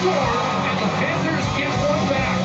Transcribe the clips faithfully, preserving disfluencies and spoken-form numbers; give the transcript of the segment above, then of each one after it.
score, and the Panthers get one back.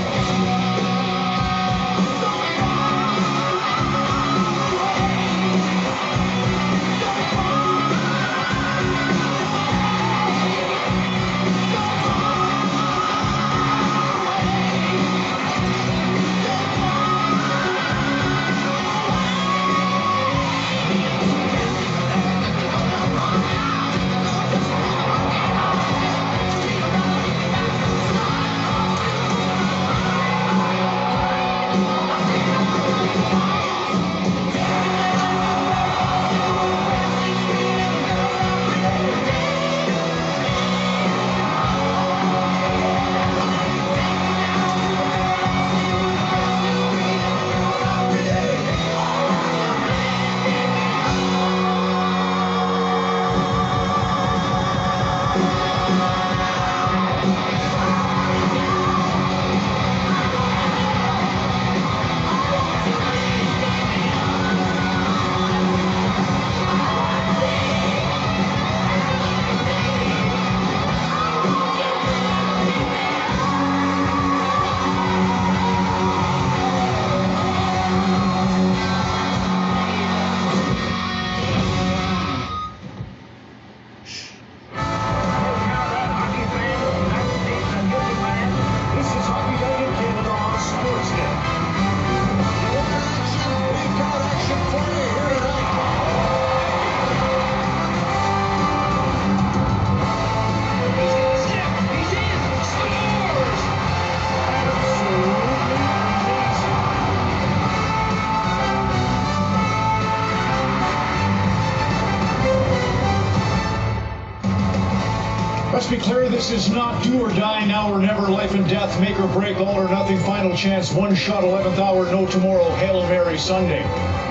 Let's be clear, this is not do or die, now or never, life and death, make or break, all or nothing, final chance, one shot, eleventh hour, no tomorrow, Hail Mary Sunday.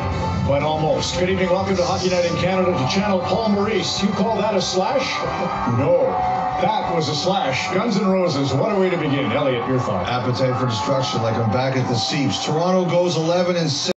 But almost. Good evening, welcome to Hockey Night in Canada, to Channel Paul Maurice. You call that a slash? No, that was a slash. Guns N' Roses, what a way to begin. Elliot, your thought. Appetite for destruction, like I'm back at the Seeps. Toronto goes eleven and six.